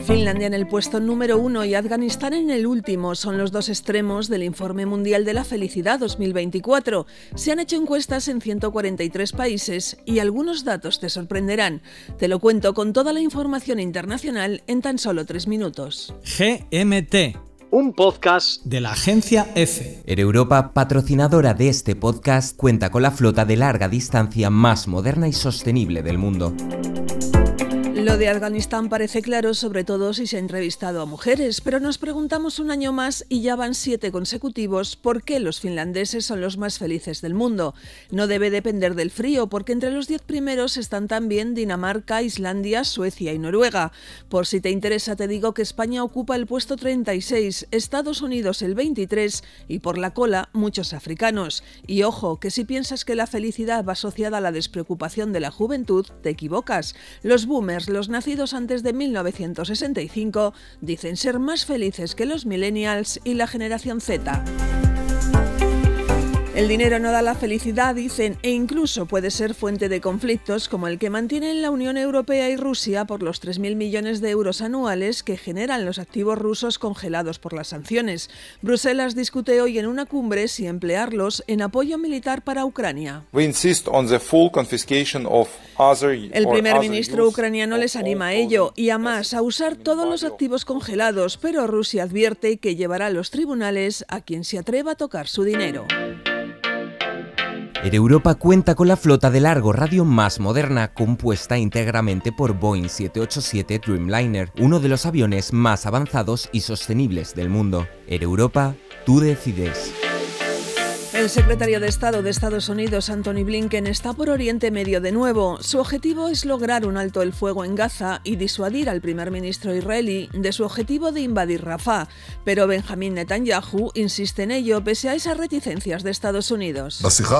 Finlandia en el puesto número 1 y Afganistán en el último son los dos extremos del Informe Mundial de la Felicidad 2024. Se han hecho encuestas en 143 países y algunos datos te sorprenderán. Te lo cuento con toda la información internacional en tan solo 3 minutos. GMT, un podcast de la agencia EFE. Air Europa, patrocinadora de este podcast, cuenta con la flota de larga distancia más moderna y sostenible del mundo. Lo de Afganistán parece claro, sobre todo si se ha entrevistado a mujeres, pero nos preguntamos un año más y ya van 7 consecutivos por qué los finlandeses son los más felices del mundo. No debe depender del frío, porque entre los 10 primeros están también Dinamarca, Islandia, Suecia y Noruega. Por si te interesa te digo que España ocupa el puesto 36, Estados Unidos el 23 y por la cola muchos africanos. Y ojo, que si piensas que la felicidad va asociada a la despreocupación de la juventud, te equivocas. Los boomers, los nacidos antes de 1965, dicen ser más felices que los millennials y la generación Z. El dinero no da la felicidad, dicen, e incluso puede ser fuente de conflictos como el que mantienen la Unión Europea y Rusia por los 3.000 millones de euros anuales que generan los activos rusos congelados por las sanciones. Bruselas discute hoy en una cumbre si emplearlos en apoyo militar para Ucrania. El primer ministro ucraniano les anima a ello y a más, a usar todos los activos congelados, pero Rusia advierte que llevará a los tribunales a quien se atreva a tocar su dinero. Air Europa cuenta con la flota de largo radio más moderna, compuesta íntegramente por Boeing 787 Dreamliner, uno de los aviones más avanzados y sostenibles del mundo. Air Europa, tú decides. El secretario de Estado de Estados Unidos, Antony Blinken, está por Oriente Medio de nuevo. Su objetivo es lograr un alto el fuego en Gaza y disuadir al primer ministro israelí de su objetivo de invadir Rafah. Pero Benjamin Netanyahu insiste en ello pese a esas reticencias de Estados Unidos.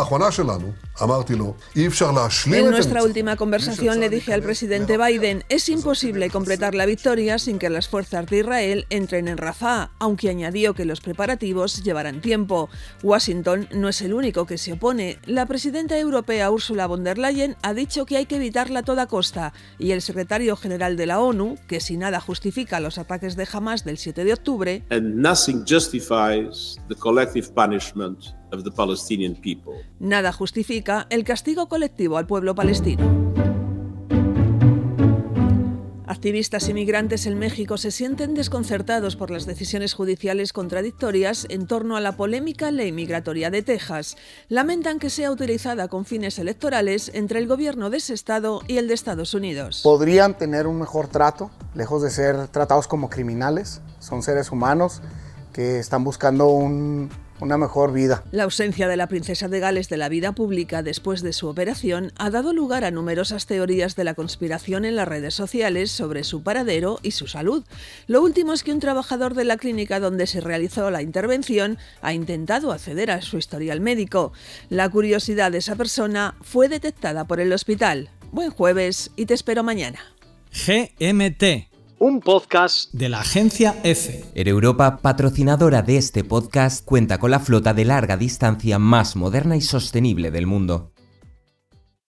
En nuestra última conversación le dije al presidente Biden, es imposible completar la victoria sin que las fuerzas de Israel entren en Rafah, aunque añadió que los preparativos llevarán tiempo. Washington no es el único que se opone. La presidenta europea Ursula von der Leyen ha dicho que hay que evitarla a toda costa y el secretario general de la ONU, que si nada justifica los ataques de Hamas del 7 de octubre, nada justifica el castigo colectivo al pueblo palestino. Activistas y migrantes en México se sienten desconcertados por las decisiones judiciales contradictorias en torno a la polémica ley migratoria de Texas. Lamentan que sea utilizada con fines electorales entre el gobierno de ese estado y el de Estados Unidos. Podrían tener un mejor trato, lejos de ser tratados como criminales. Son seres humanos que están buscando una mejor vida. La ausencia de la princesa de Gales de la vida pública después de su operación ha dado lugar a numerosas teorías de la conspiración en las redes sociales sobre su paradero y su salud. Lo último es que un trabajador de la clínica donde se realizó la intervención ha intentado acceder a su historial médico. La curiosidad de esa persona fue detectada por el hospital. Buen jueves y te espero mañana. GMT, un podcast de la agencia EFE. Air Europa, patrocinadora de este podcast, cuenta con la flota de larga distancia más moderna y sostenible del mundo.